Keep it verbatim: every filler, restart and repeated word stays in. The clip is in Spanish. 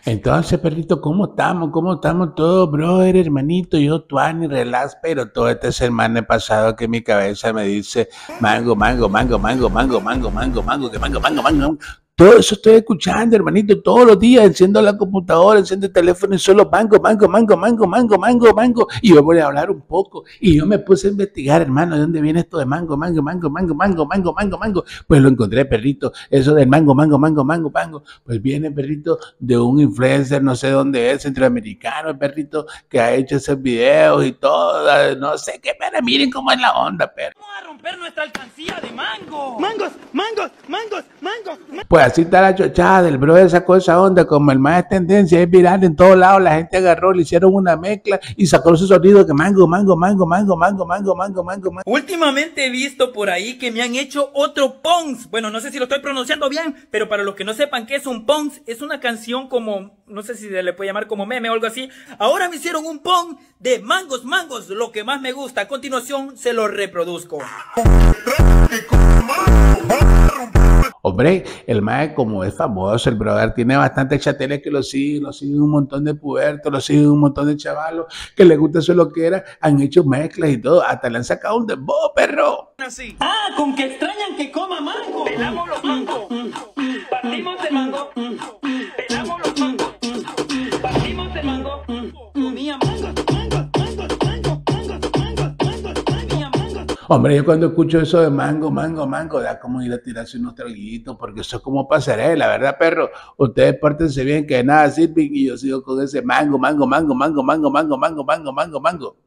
Entonces, perrito, ¿cómo estamos? ¿Cómo estamos todos, brother, hermanito? Yo, Tuani, relax, pero todo este semana he pasado que mi cabeza me dice mango, mango, mango, mango, mango, mango, mango, mango, que mango, mango, mango. Todo eso estoy escuchando, hermanito, todos los días. Enciendo la computadora, enciendo el teléfono y solo mango, mango, mango, mango, mango, mango, mango. Y yo voy a hablar un poco. Y yo me puse a investigar, hermano, de dónde viene esto de mango, mango, mango, mango, mango, mango, mango, mango. Pues lo encontré, perrito. Eso del mango, mango, mango, mango, mango. Pues viene, perrito, de un influencer, no sé dónde es, centroamericano, el perrito, que ha hecho esos videos y todo. No sé qué, pero miren cómo es la onda, perro. Vamos a romper nuestra alcancía de mango. Mangos, mangos, mangos, mangos. mangos. Pues así está la chochada, el brother sacó esa onda, como el más es tendencia, es viral en todos lados, la gente agarró, le hicieron una mezcla y sacó su sonido que mango, mango, mango, mango, mango, mango, mango, mango, mango. Últimamente he visto por ahí que me han hecho otro Pons. Bueno, no sé si lo estoy pronunciando bien, pero para los que no sepan qué es un Pons, es una canción como, no sé si se le puede llamar como meme o algo así. Ahora me hicieron un Pons de mangos, mangos, lo que más me gusta. A continuación se lo reproduzco. Hombre, el mae como es famoso, el brother tiene bastantes chateles que lo siguen, lo siguen un montón de pubertos, lo siguen un montón de chavalos que les gusta eso lo que era, han hecho mezclas y todo, hasta le han sacado un dembow, perro. Así. Ah, con que extrañan que coma mango. Pelamos los mangos, partimos el mango, pelamos los mangos, partimos el mango, comía mangos, mangos, mangos, mangos, mangos, mangos, mangos, comía mangos. Hombre, yo cuando escucho eso de mango, mango, mango, da como ir a tirarse unos traguitos, porque eso es como pasarela, ¿verdad, perro? Ustedes pórtense bien, que de nada sirven y yo sigo con ese mango, mango, mango, mango, mango, mango, mango, mango, mango, mango.